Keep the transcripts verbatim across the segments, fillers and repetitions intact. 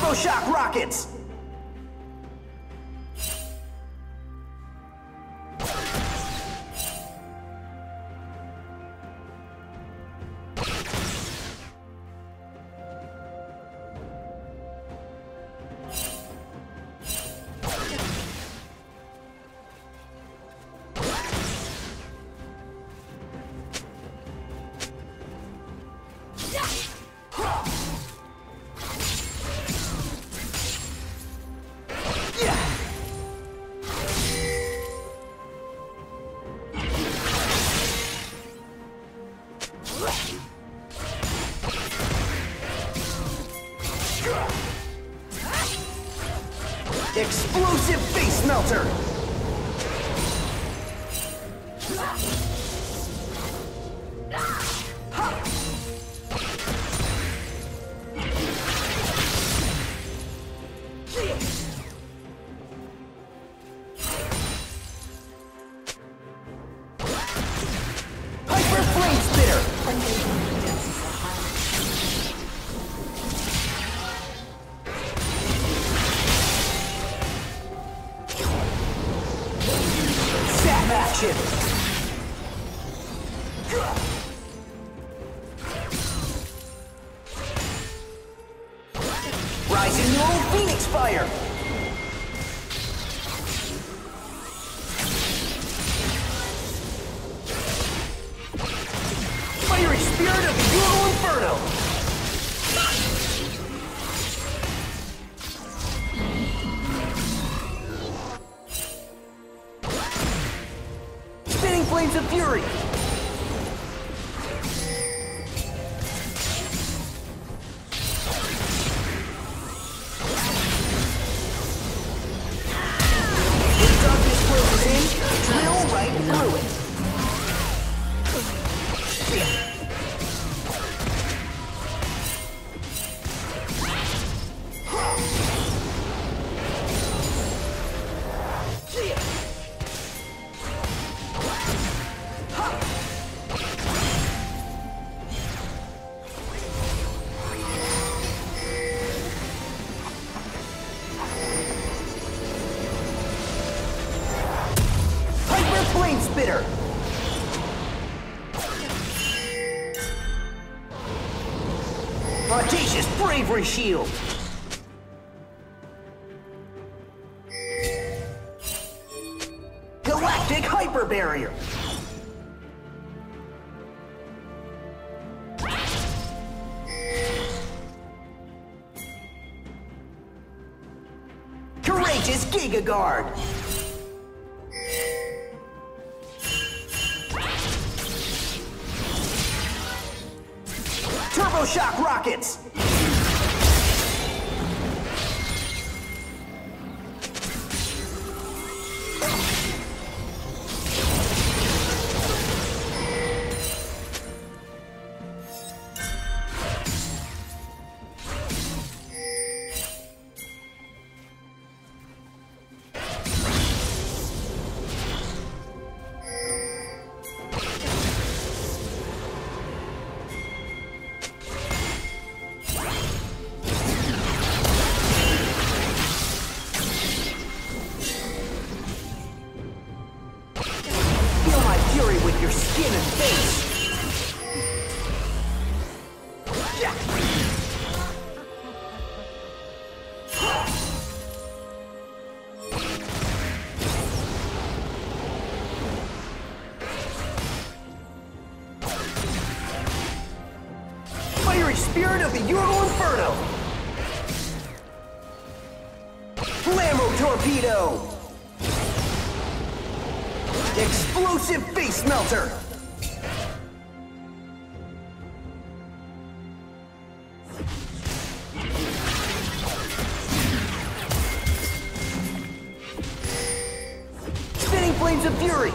Turbo shock rockets! Explosive face melter! Hyper flame spitter! Action! Rising Neural Phoenix Fire! Fiery Spirit of the Euro Inferno! Flames of Fury! If darkness closes in, drill right through it. Flame Spitter! Audacious Bravery Shield! Galactic Hyper Barrier! Courageous Giga Guard! Turbo shock rockets! Your skin and face! Yeah. Fiery Spirit of the Euro Inferno! Flammo Torpedo! Explosive Face Melter! Spinning Flames of Fury!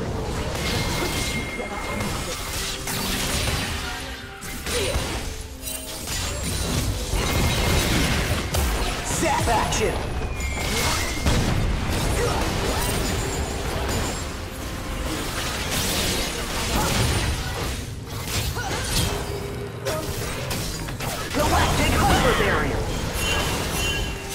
Zap action! Galactic Hyper Barrier!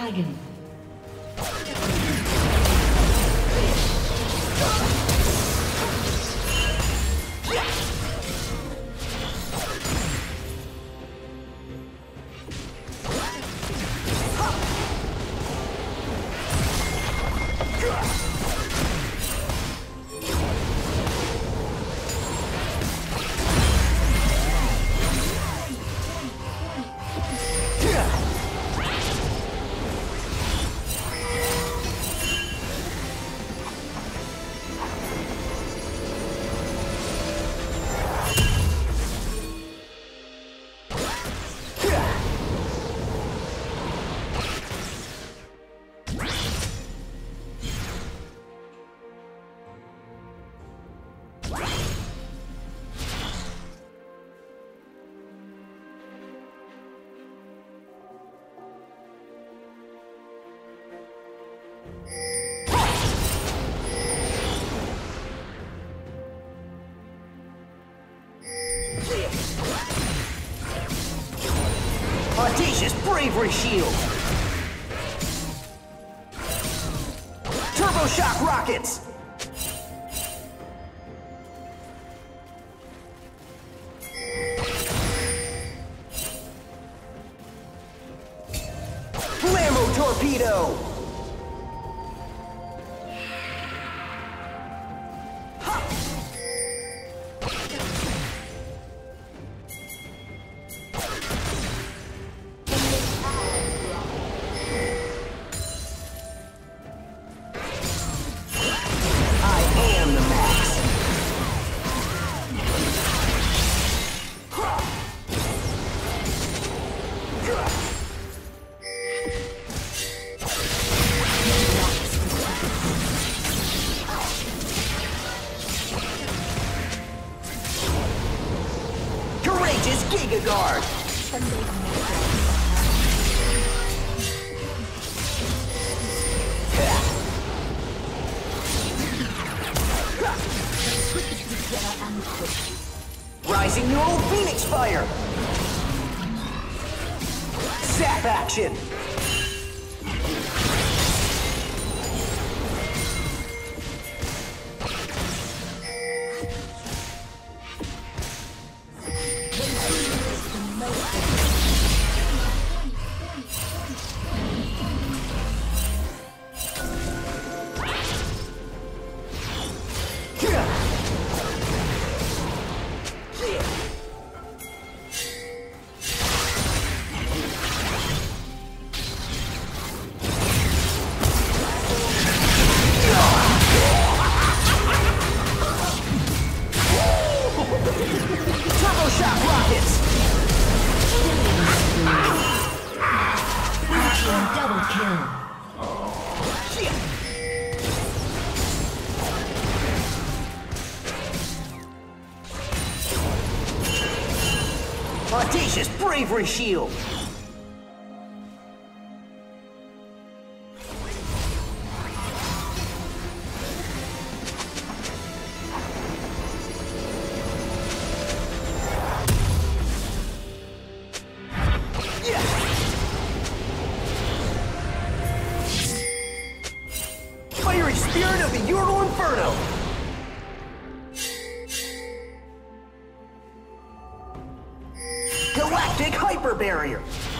dragon. Audacious Bravery Shield! Turbo Shock Rockets! Flammo Torpedo! Giga Guard! Rising Neural Phoenix Fire! Zap action! Audacious Bravery Shield! Fiery Spirit of the Ural Inferno! Galactic Hyper Barrier!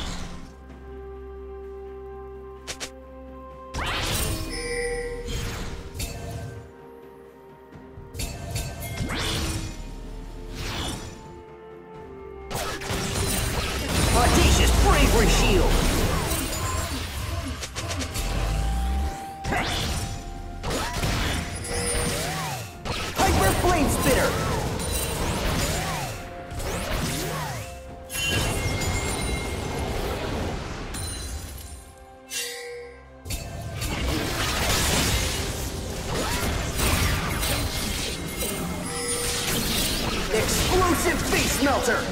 Audacious Bravery Shield! Hyper Flame Spitter! Explosive Face Melter!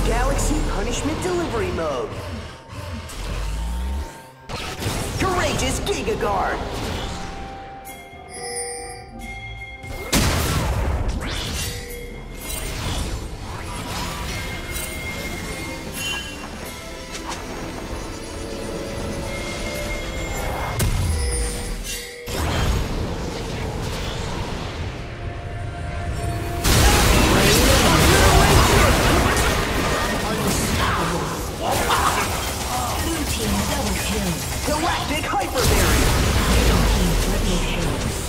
Galaxy Punishment Delivery Mode. Courageous Giga Guard. Galactic Hyper Barrier!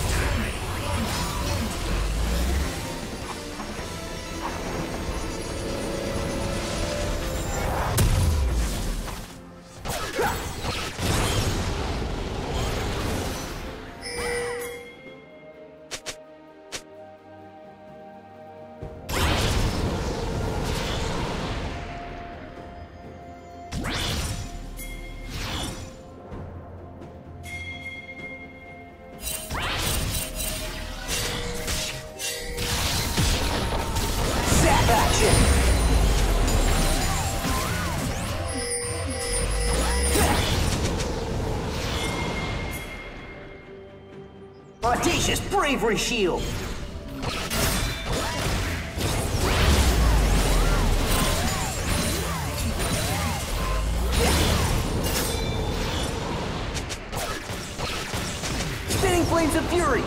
Audacious Bravery Shield! Spinning Flames of Fury!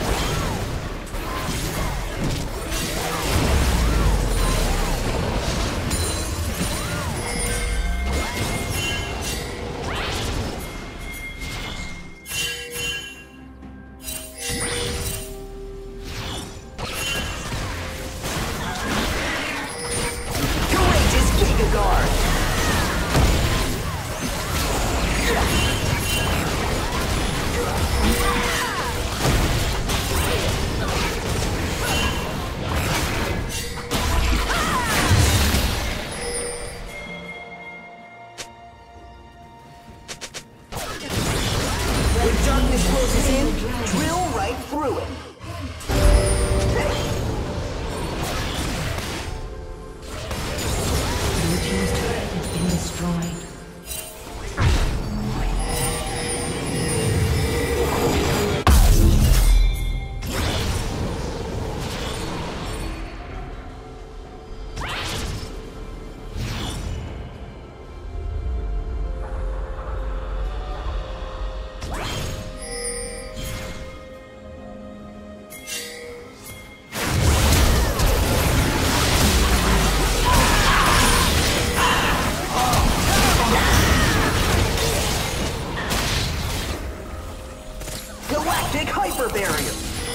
Galactic Hyper Barrier!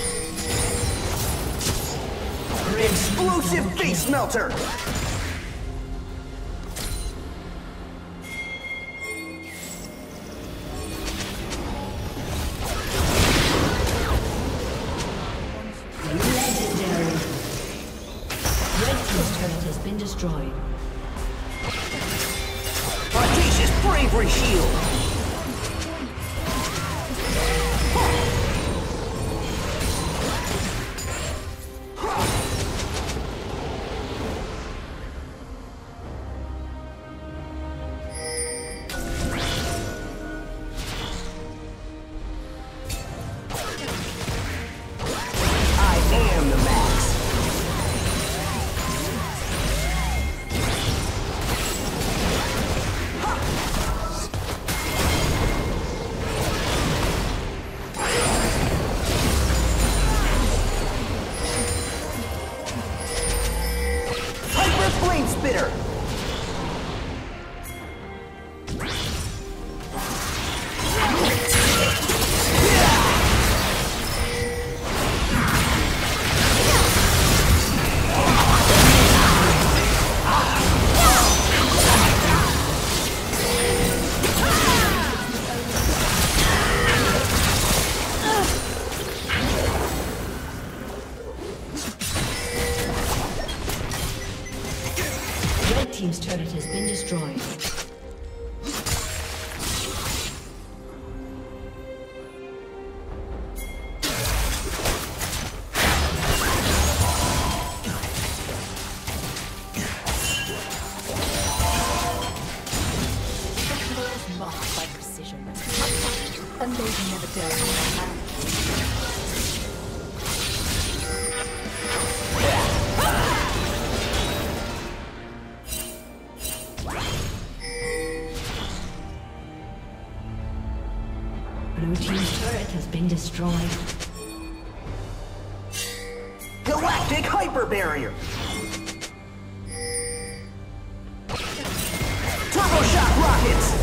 Explosive Face Melter! Legendary! Red Team's turret has been destroyed. Audacious Bravery Shield! Spitter! Team's turret has been destroyed. A lady never dares to hand. Blue team's turret has been destroyed. Galactic Hyper Barrier! Turbo Shock Rockets!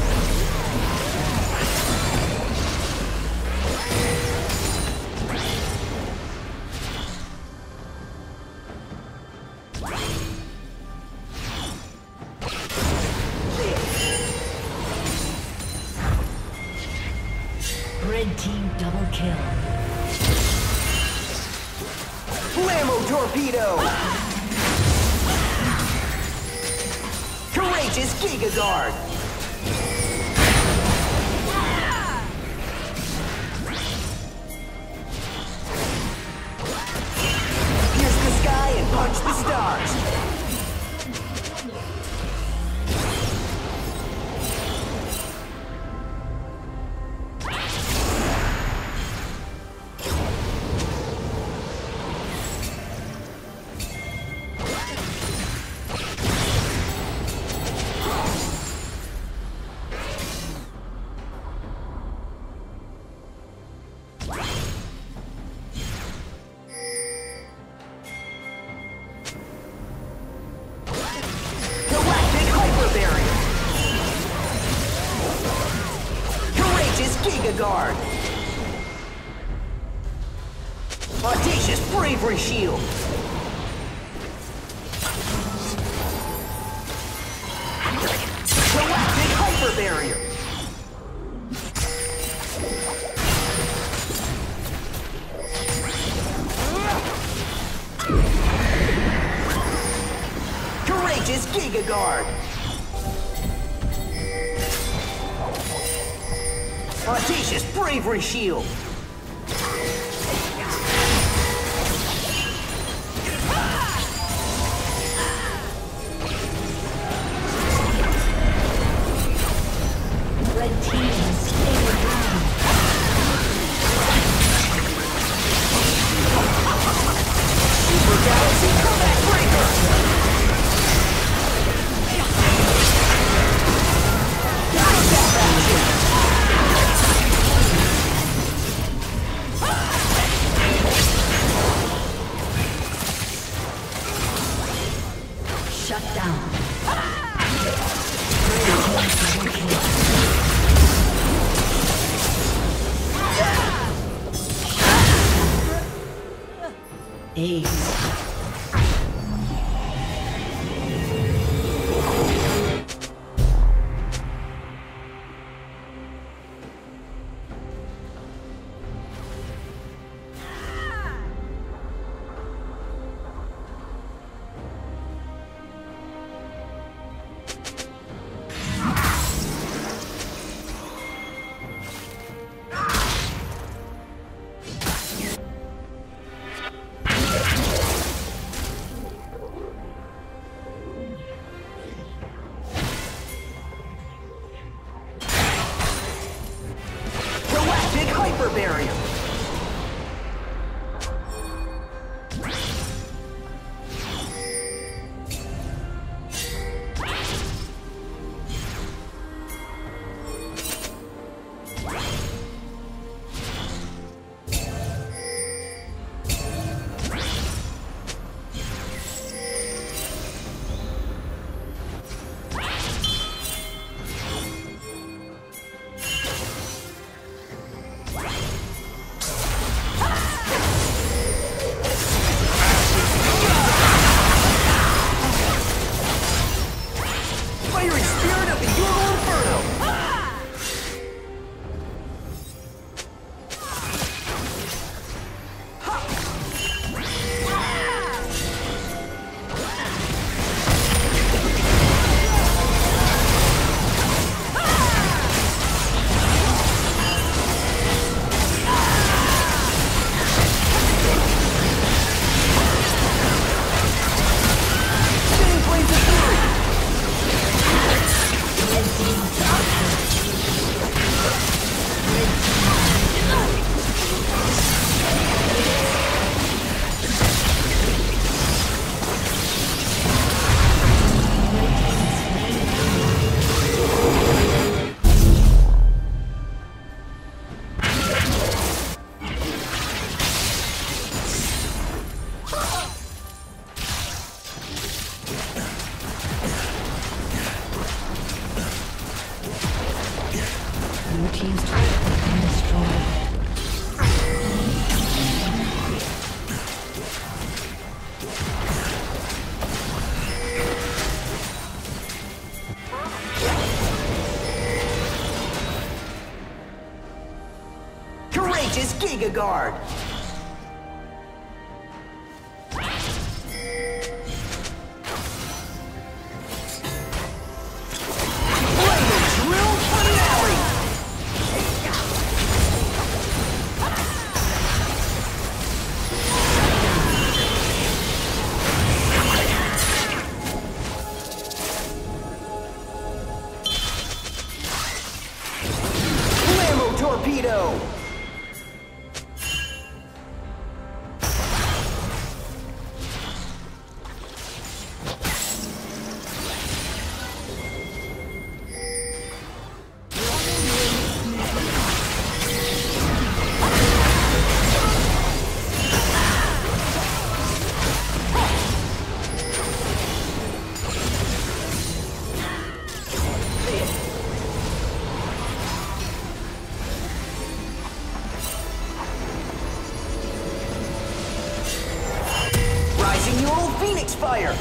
Red team double kill. Blammo Torpedo! Courageous Giga Guard! Pierce the sky and punch the stars! Giga Guard! Audacious Bravery Shield! Galactic Hyper Barrier! Courageous Giga Guard! Audacious Bravery Shield! Red team has slain the dragon. Super Galaxy Comeback Breaker! Shut down. Ace. Hyper Barrier! Blue team's turret has been destroyed. Courageous Giga Guard! Torpedo! Neural Phoenix Fire!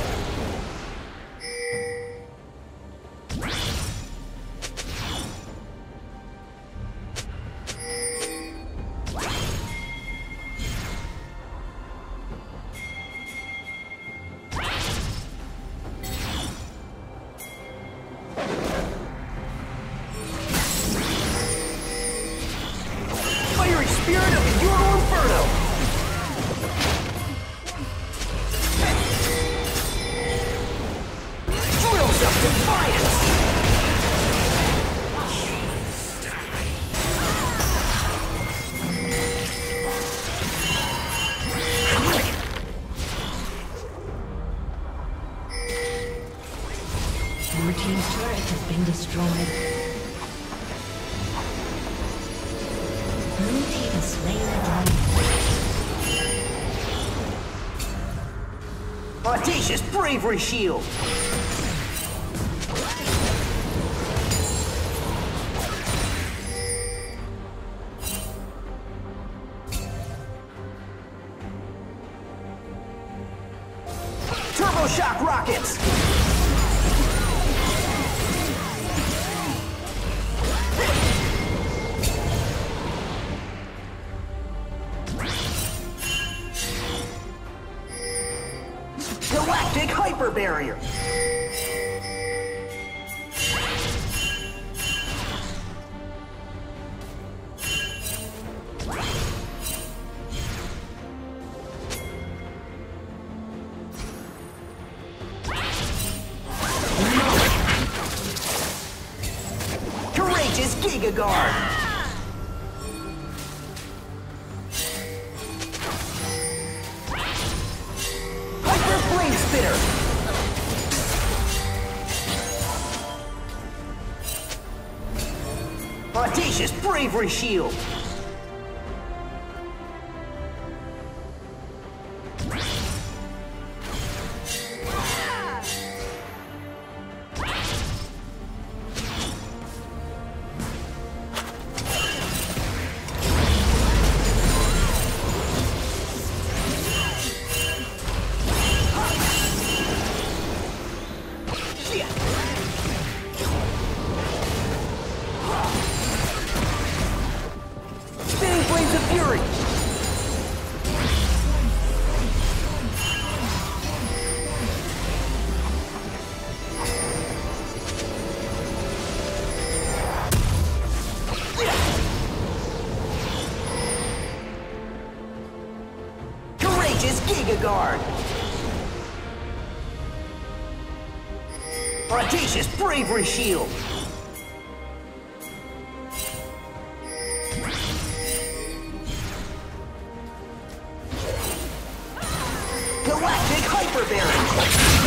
Fiery Spirit of the Euro Inferno! Defiance! Your team's turret has been destroyed. Blue team has slain the dragon. Audacious Bravery Shield! Turbo Shock Rockets! Galactic Hyper Barrier! Courageous Giga Guard! Hyper Flame Spitter! Audacious Bravery Shield! Spinning Blades of Fury! Courageous Giga Guard! Audacious Bravery Shield! Galactic Hyper Barrier!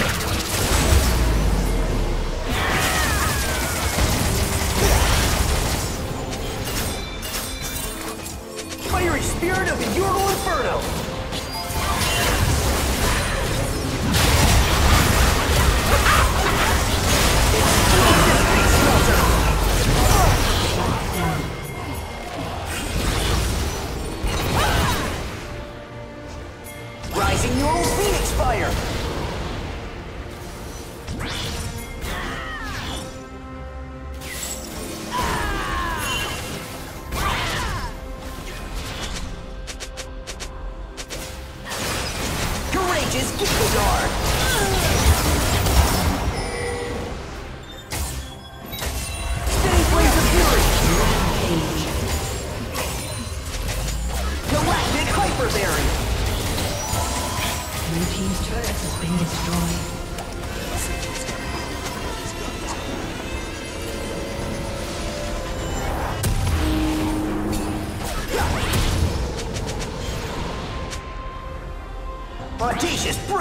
Fiery Spirit of the Euro Inferno! It's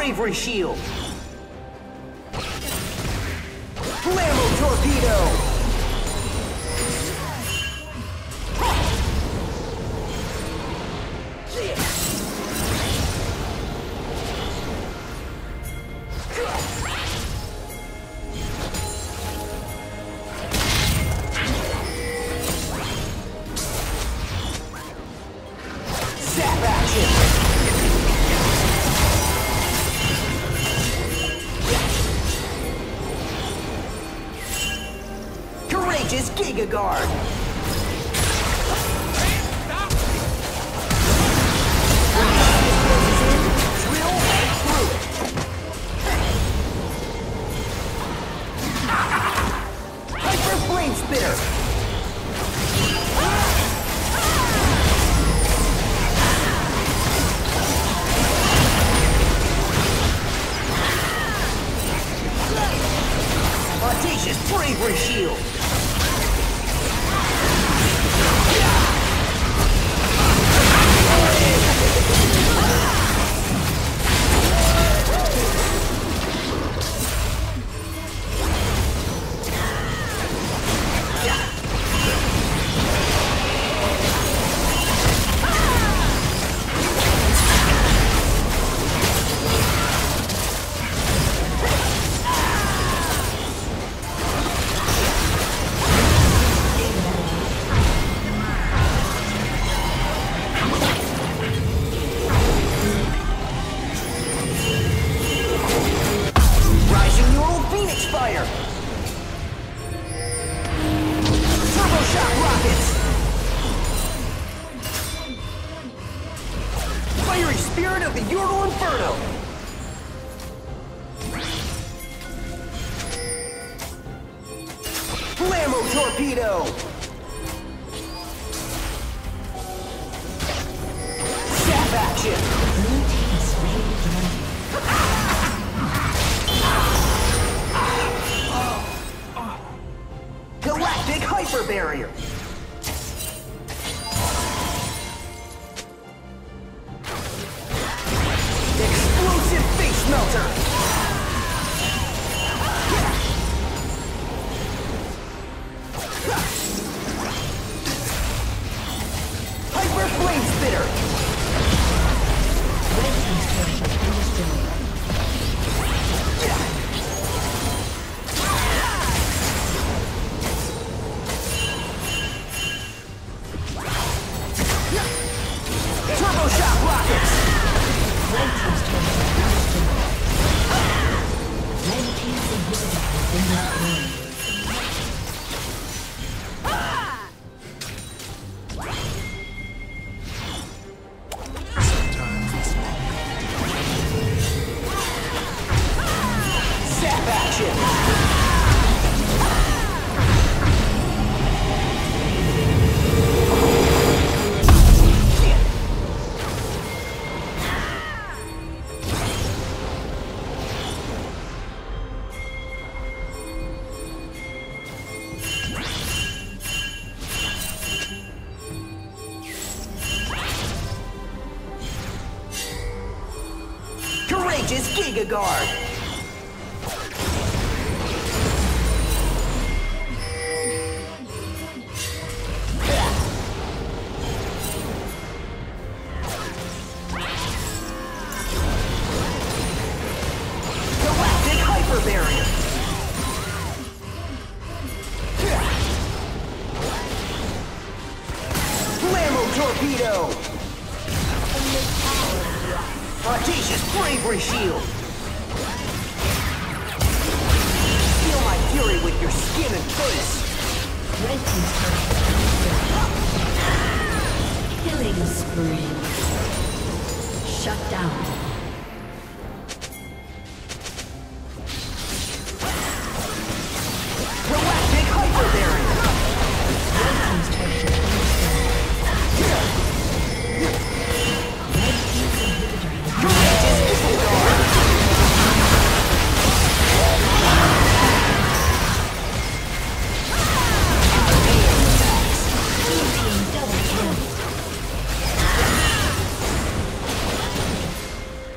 Bravery Shield! Flammo Torpedo! Zap action! Courageous Giga Guard! Drill right through it! Hyper Flame Spitter! Audacious Bravery Shield! Fire! Turbo Shock Rockets! Fiery Spirit of the Yordle Inferno! Flammo Torpedo! Zap action! Galactic Hyper Barrier! Explosive Face Melter! Hyper Flame Spitter! Red team's turret has been destroyed. Turbo Shock Rockets! Red team's turret has been destroyed. Red team's inhibitor has been destroyed. Zap action! Courageous Giga Guard! Galactic Hyper Barrier! Flammo Torpedo! Audacious Bravery Shield! Feel my fury with your skin and face! Red team's turret has been destroyed. Killing spree. Shut down. Galactic Hyper Barrier! Red team's turret has been destroyed. Red team's inhibitor has been Courageous Giga Guard! Blue team double kill.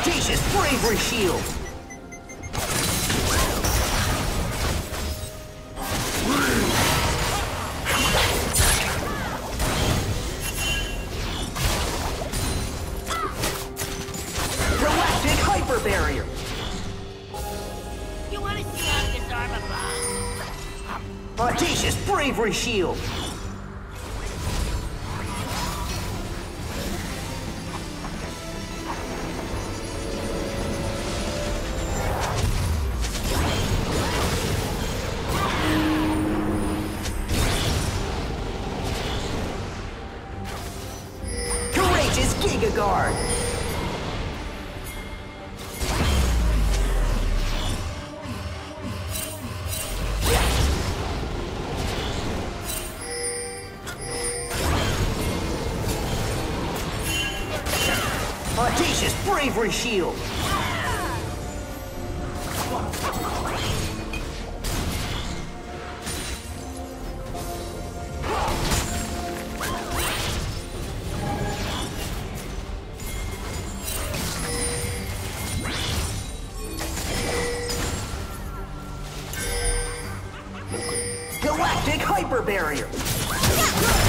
Audacious Bravery Shield! Galactic Hyper Barrier! You want to see how this armor bomb? Audacious Bravery Shield! Courageous Giga Guard! Audacious Bravery Shield! Galactic Hyper Barrier!